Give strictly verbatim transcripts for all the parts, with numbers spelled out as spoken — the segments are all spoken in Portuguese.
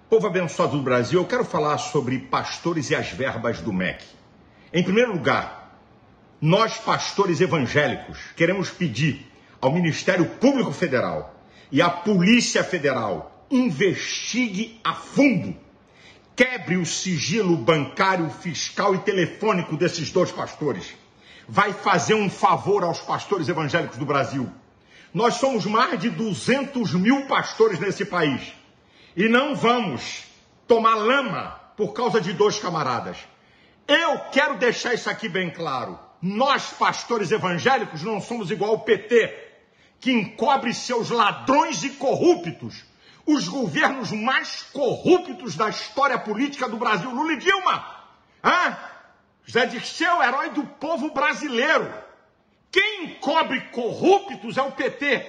Povo abençoado do Brasil, eu quero falar sobre pastores e as verbas do M E C. Em primeiro lugar, nós pastores evangélicos queremos pedir ao Ministério Público Federal e à Polícia Federal: investigue a fundo, quebre o sigilo bancário, fiscal e telefônico desses dois pastores. Vai fazer um favor aos pastores evangélicos do Brasil. Nós somos mais de duzentos mil pastores nesse país. E não vamos tomar lama por causa de dois camaradas. Eu quero deixar isso aqui bem claro. Nós, pastores evangélicos, não somos igual ao P T, que encobre seus ladrões e corruptos, os governos mais corruptos da história política do Brasil. Lula e Dilma. Hã? José Dirceu, herói do povo brasileiro. Quem encobre corruptos é o P T.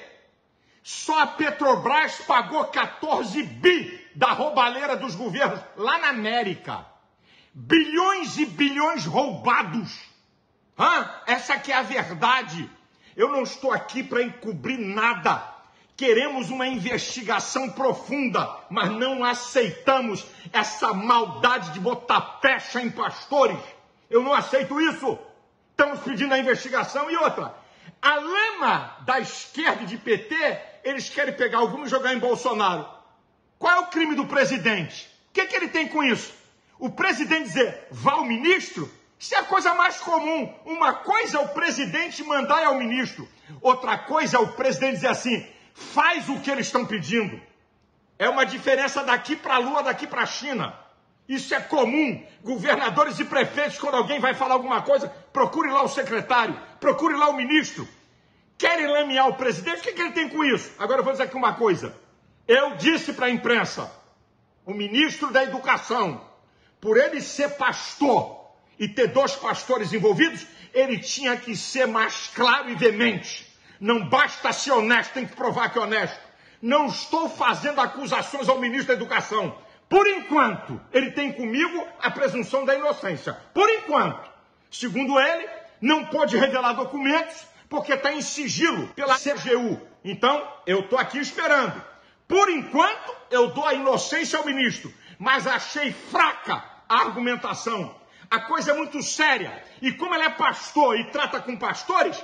Só a Petrobras pagou quatorze bi da roubalheira dos governos lá na América. Bilhões e bilhões roubados. Hã? Essa aqui é a verdade. Eu não estou aqui para encobrir nada. Queremos uma investigação profunda, mas não aceitamos essa maldade de botar pecha em pastores. Eu não aceito isso. Estamos pedindo a investigação. E outra, a lama da esquerda e de P T, eles querem pegar alguns e jogar em Bolsonaro. Qual é o crime do presidente? O que, que ele tem com isso? O presidente dizer, vá ao ministro? Isso é a coisa mais comum. Uma coisa é o presidente mandar ao ministro. Outra coisa é o presidente dizer assim, faz o que eles estão pedindo. É uma diferença daqui para a Lua, daqui para a China. Isso é comum. Governadores e prefeitos, quando alguém vai falar alguma coisa, procure lá o secretário, procure lá o ministro. Querem lamear o presidente? O que, que ele tem com isso? Agora eu vou dizer aqui uma coisa. Eu disse para a imprensa, o ministro da Educação, por ele ser pastor e ter dois pastores envolvidos, ele tinha que ser mais claro e veemente. Não basta ser honesto, tem que provar que é honesto. Não estou fazendo acusações ao ministro da Educação. Por enquanto, ele tem comigo a presunção da inocência. Por enquanto. Segundo ele, não pode revelar documentos porque está em sigilo pela C G U. Então, eu estou aqui esperando. Por enquanto, eu dou a inocência ao ministro. Mas achei fraca a argumentação. A coisa é muito séria. E como ele é pastor e trata com pastores,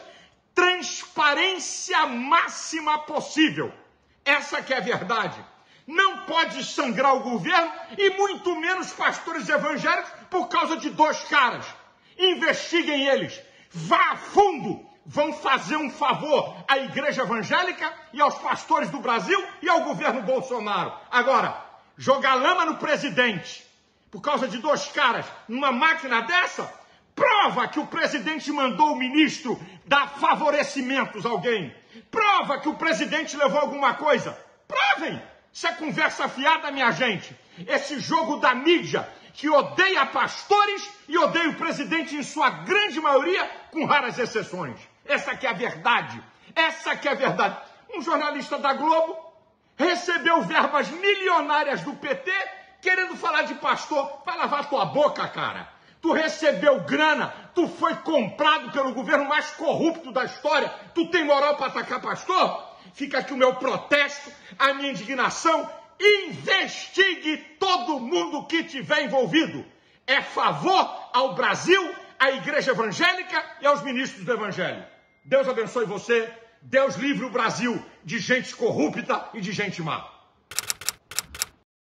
transparência máxima possível. Essa que é a verdade. Não pode sangrar o governo e muito menos pastores evangélicos por causa de dois caras. Investiguem eles. Vá a fundo. Vão fazer um favor à igreja evangélica e aos pastores do Brasil e ao governo Bolsonaro. Agora, jogar lama no presidente por causa de dois caras numa máquina dessa, prova que o presidente mandou o ministro dar favorecimentos a alguém. Prova que o presidente levou alguma coisa. Provem! Isso é conversa fiada, minha gente. Esse jogo da mídia que odeia pastores e odeia o presidente em sua grande maioria, com raras exceções. Essa que é a verdade. Essa que é a verdade. Um jornalista da Globo recebeu verbas milionárias do P T querendo falar de pastor. Vai lavar tua boca, cara. Tu recebeu grana, tu foi comprado pelo governo mais corrupto da história. Tu tem moral para atacar pastor? Fica aqui o meu protesto, a minha indignação. Investigue todo mundo que tiver envolvido. É favor ao Brasil, à igreja evangélica e aos ministros do evangelho. Deus abençoe você. Deus livre o Brasil de gente corrupta e de gente má.